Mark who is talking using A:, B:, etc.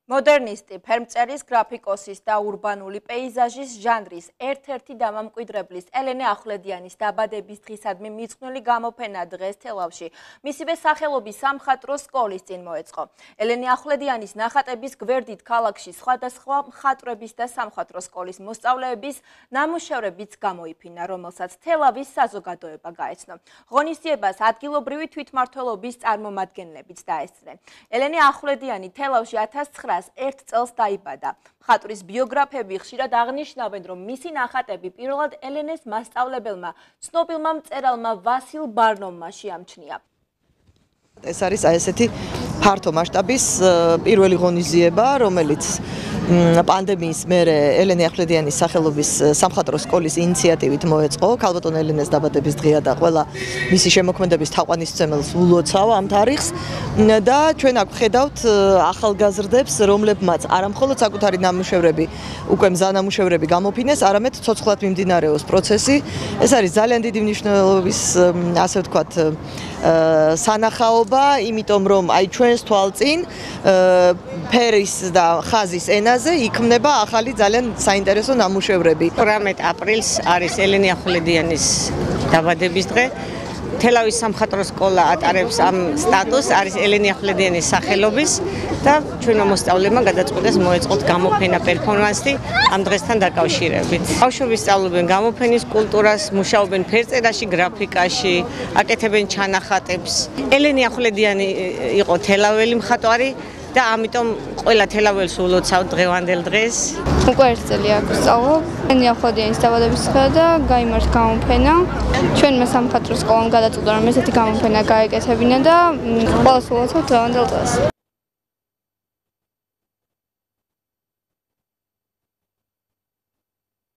A: მოდერნისტი, ფერმწერის, გრაფიკოსის და ურბანული პეიზაჟის ჟანრის ერთ-ერთი დამამკვიდრებლის ელენე ახვლედიანის დაბადების დღისადმი მიძღვნილი გამოფენა დღეს თელავში მისივე სახელობის სამხატვრო სკოლის წინ მოეწყო. ელენე ახვლედიანის ნახატების გვერდით ქალაქში სხვადასხვა მხატვრების და სამხატვრო სკოლის მოსწავლეების ნამუშევრებიც გამოიფინა, რომელსაც თელავის საზოგადოება გაეცნო. ღონისძიებას ადგილობრივი თვითმმართველობის წარმომადგენლებიც დაესწრნენ. ელენე ახვლედიანი თელავში 1901 წელს დაიბადა. მხატვრის ბიოგრაფები ხშირად აღნიშნავენ, რომ მისი ნახატები პირველად ელენეს მასწავლებელმა, ცნობილმა მწერალმა ვასილ ბარნოვმა შეამჩნია.
B: ეს არის ესეთი ფართო მასშტაბის პირველი ღონისძიება, რომელიც პანდემიის მერე ელენე ახვლედიანის სახელობის სამხატვრო სკოლის ინიციატივით მოეწყო. ქალბატონ ელენეს დაბადების დღეა და ყველა მისი შემოქმედების თაყვანისმცემელს ულოცავ ამ თარიღს და ჩვენ აქ ვხედავთ ახალგაზრდებს, რომლებმაც არამხოლოდ საკუთარი ნამუშევრები, უკვე მზანამუშევრები გამოფინეს, არამედ ცოცხლად მიმდინარეობს პროცესი. ეს არის ძალიან დიდი მნიშვნელობის, ასე ვთქვათ, სანახაობა, იმიტომ რომ აი ჩვენს თვალწინ ფერის და ხაზის ენაზე იქმნება ახალი ძალიან საინტერესო ნამუშევრები.
C: 18 აპრილს არის ელენე ახვლედიანის დაბადების დღე. თელავის სამხატვრო სკოლა ატარებს ამ სტატუსს, არის ელენე ახვლედიანის სახელობის და ჩვენმა მოსწავლეებმა გადაწყვიტეს მოეწყოთ გამოფენა პერფორმანსი ამ დღესთან დაკავშირებით. ბავშვები სწავლობენ გამოფენის კულტურას, მუშაობენ ფერწერაში, გრაფიკაში, აკეთებენ ჩანახატებს. ელენე ახვლედიანი იყო თელაველი მხატვარი და ამიტომ ყველა თელაველს ულოცავთ დღევანდელ დღეს.
D: უკვე ერთ წელი აქ ვსწავლობ. ელენე ახვლედიანის დაბადების დღეა და გაიმართ გამოფენა. ჩვენმა სამხატვრო სკოლამ გადაწყვიტა, რომ ესეთი გამოფენა გაეკეთებინა და ყველას ულოცავთ დღევანდელ დღეს.